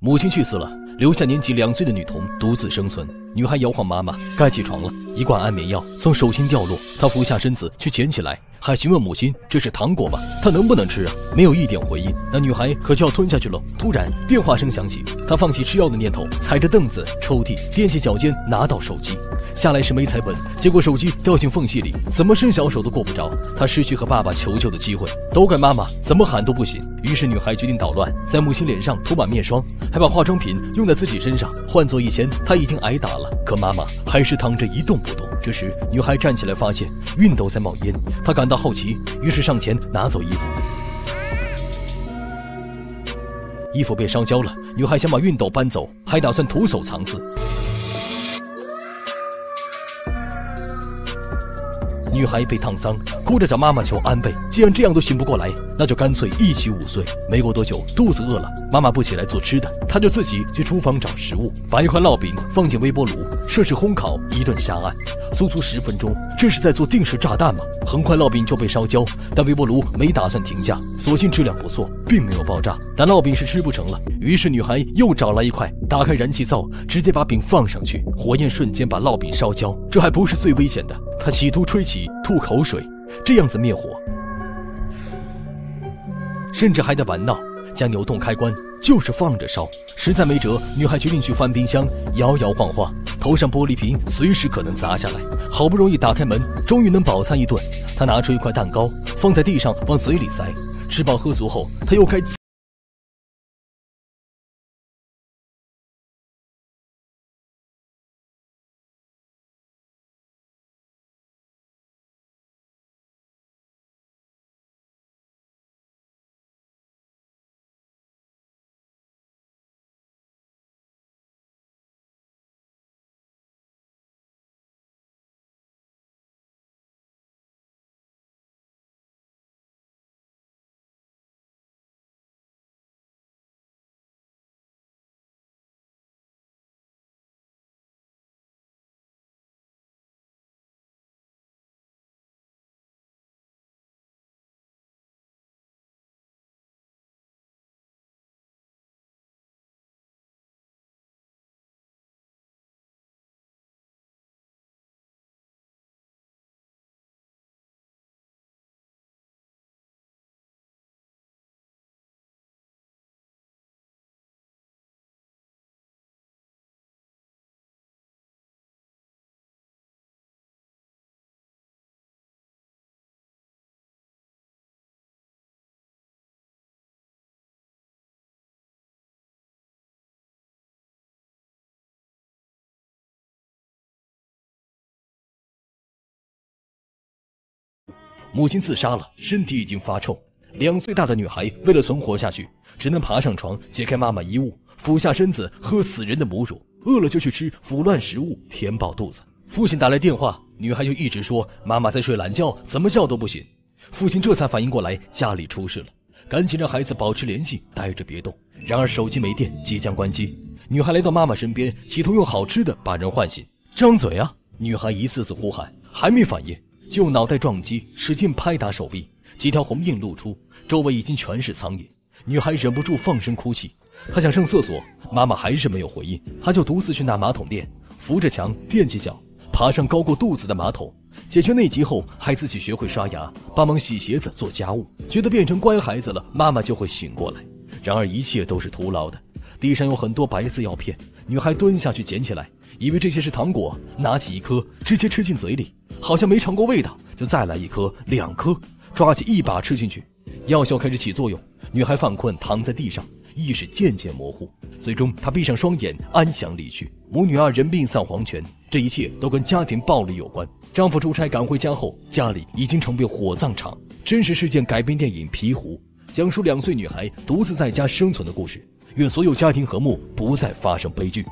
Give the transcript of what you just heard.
母亲去世了，留下年仅2岁的女童独自生存。女孩摇晃妈妈该起床了，一罐安眠药从手心掉落，她俯下身子去捡起来，还询问母亲这是糖果吗？她能不能吃啊？没有一点回应。那女孩可就要吞下去了。突然电话声响起，她放弃吃药的念头，踩着凳子抽屉踮起脚尖拿到手机，下来时没踩稳，结果手机掉进缝隙里，怎么伸小手都够不着。她失去和爸爸求救的机会，都怪妈妈，怎么喊都不行。于是女孩决定捣乱，在母亲脸上涂满面霜，还把化妆品用在自己身上。换做以前，她已经挨打了，可妈妈还是躺着一动不动。这时女孩站起来，发现熨斗在冒烟，她感到好奇，于是上前拿走衣服。衣服被烧焦了，女孩想把熨斗搬走，还打算徒手藏刺。女孩被烫伤，哭着找妈妈求安慰。既然这样都醒不过来，那就干脆一起午睡。没过多久，肚子饿了，妈妈不起来做吃的，她就自己去厨房找食物，把一块烙饼放进微波炉，设置烘烤，一顿下按，足足10分钟。这是在做定时炸弹吗？很快烙饼就被烧焦，但微波炉没打算停下，所幸质量不错，并没有爆炸。但烙饼是吃不成了，于是女孩又找来一块，打开燃气灶，直接把饼放上去，火焰瞬间把烙饼烧焦。这还不是最危险的，她企图吹起吐口水，这样子灭火，甚至还在玩闹，将扭动开关就是放着烧。实在没辙，女孩决定去翻冰箱，摇摇晃晃，头上玻璃瓶随时可能砸下来。好不容易打开门，终于能饱餐一顿。她拿出一块蛋糕放在地上往嘴里塞，吃饱喝足后，她又开母亲自杀了，身体已经发臭。2岁大的女孩为了存活下去，只能爬上床，解开妈妈衣物，俯下身子喝死人的母乳，饿了就去吃腐烂食物，填饱肚子。父亲打来电话，女孩就一直说妈妈在睡懒觉，怎么叫都不醒。父亲这才反应过来家里出事了，赶紧让孩子保持联系，待着别动。然而手机没电，即将关机。女孩来到妈妈身边，企图用好吃的把人唤醒。张嘴啊！女孩一次次呼喊，还没反应，就用脑袋撞击，使劲拍打手臂，几条红印露出，周围已经全是苍蝇。女孩忍不住放声哭泣，她想上厕所，妈妈还是没有回应，她就独自去拿马桶垫，扶着墙踮起脚，爬上高过肚子的马桶。解决内急后，还自己学会刷牙，帮忙洗鞋子，做家务，觉得变成乖孩子了，妈妈就会醒过来。然而一切都是徒劳的，地上有很多白色药片，女孩蹲下去捡起来，以为这些是糖果，拿起一颗直接吃进嘴里，好像没尝过味道，就再来1颗、2颗，抓起一把吃进去。药效开始起作用，女孩犯困躺在地上，意识渐渐模糊，最终她闭上双眼，安详离去。母女2人命丧黄泉，这一切都跟家庭暴力有关。丈夫出差赶回家后，家里已经成为火葬场。真实事件改编电影《皮湖》，讲述2岁女孩独自在家生存的故事。愿所有家庭和睦，不再发生悲剧。